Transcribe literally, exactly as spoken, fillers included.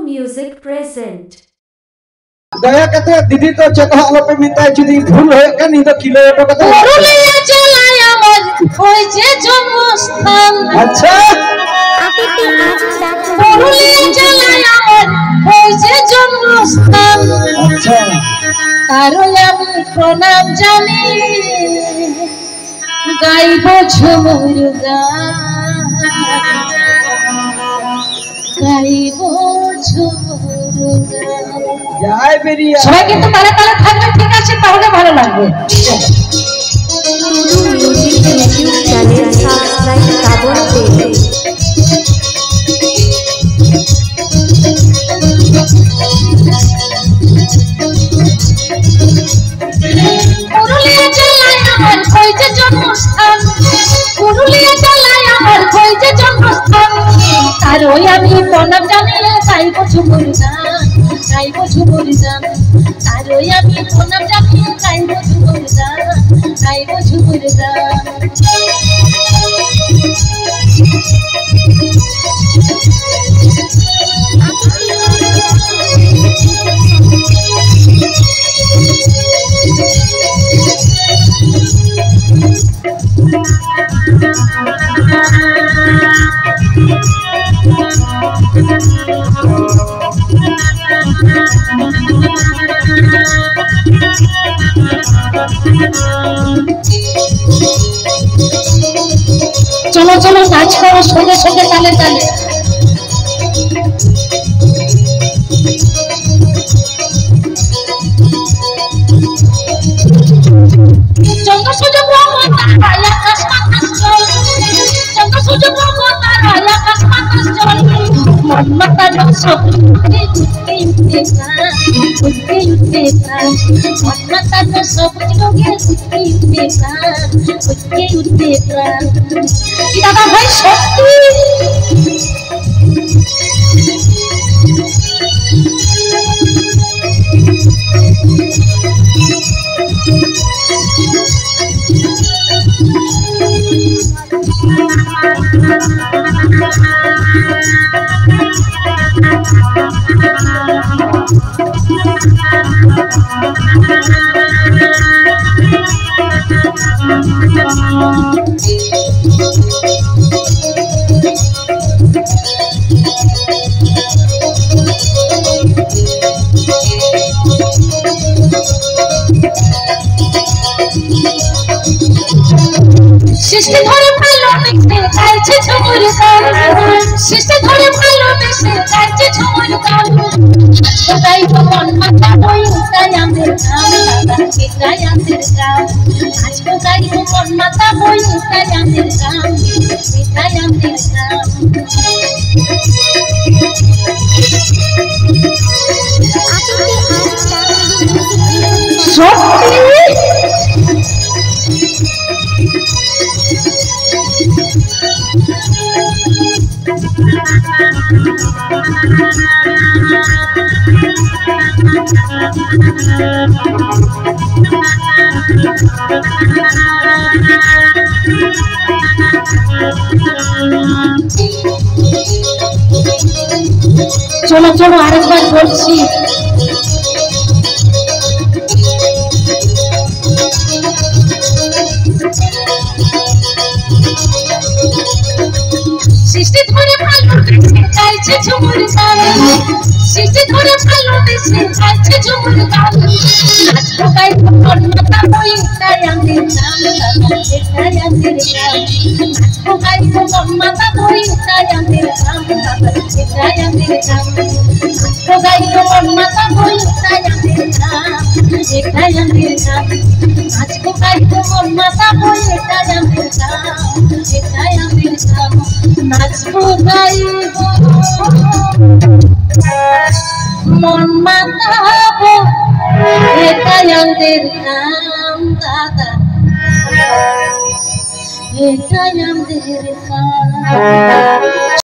Music present. दया कते दीदी तो चेता पे मिता जुदी भूल हो के नी तो किलो तो कते পুরুলিয়া জেলায় আমার ওই যে জন্মস্থান। अच्छा পুরুলিয়া জেলায় আমার ওই যে জন্মস্থান। अच्छा তারই আমি প্রণাম জানি গাইব ঝুমুর গান, গাইব ঝুমুর গান। जय बेरिया সবাই কিন্তু তালে তালে থাকবে, ঠিক আছে? তাহলে ভালো লাগবে। Music YouTube channel subscribe করতে। পুরুলিয়া জেলায় আমার ওই যে জন্মস্থান, পুরুলিয়া জেলায় আমার ওই যে জন্মস্থান। আর ওই আমি প্রণাম জানিয়ে গাইব ঝুমুর গান, গাইব ঝুমুর গান। আর ওই আমি প্রণাম জানিয়ে গাইব ঝুমুর গান, গাইব ঝুমুর গান। চলো চলো নাচ করো সঙ্গে সঙ্গে তালে তালে। চন্দ্র সূর্য ব্রহ্ম তারা আকাশ বাতাস জল, চন্দ্র সূর্য ব্রহ্ম তারা আকাশ বাতাস জল। মন মাতার সব উঠে উঠে উঠে প্রাণ, উঠে উঠে প্রাণ। মন মাতার সব যোগে উঠে উঠে প্রাণ, উঠে উঠে প্রাণ। কি দাদা ভাই সত্যি সৃষ্টি ধরে ভালোবেসে গাইছে ঝুমুর গান, সৃষ্টি ধরে ভালোবেসে গাইছে ঝুমুর গান। আজকে গাইব মন মাথা বই উঠাই আমাদের গান, দাদা এটাই আমাদের গান। আজকে গাইব মন মাথা বই উঠাই আমাদের গান, এটাই আমাদের গান। সত্যি চলো চলো আরেকবার বলছি। সৃষ্টি ধরে ভালোবেসে গাইছে ঝুমুর গান, সৃষ্টি ধরে ভালোবেসে গাইছে ঝুমুর গান। নাচবো গাইব মন মাথা বই এটাই আমাদের গান, দাদা এটাই আমাদের গান। নাচবো গাইব মন মাথা বই এটাই আমাদের গান, দাদা এটাই আমাদের গান। নাচবো গাইব মন মাথা বই এটাই আমাদের গান, এটাই আমাদের গান। নাচবো গাইব মন মাথা বই এটাই আমাদের গান, এটাই আমাদের গান। নাচবো গাইব মন মাতাবো এটাই আমাদের কাম, দাদা এটাই আমাদের কাম।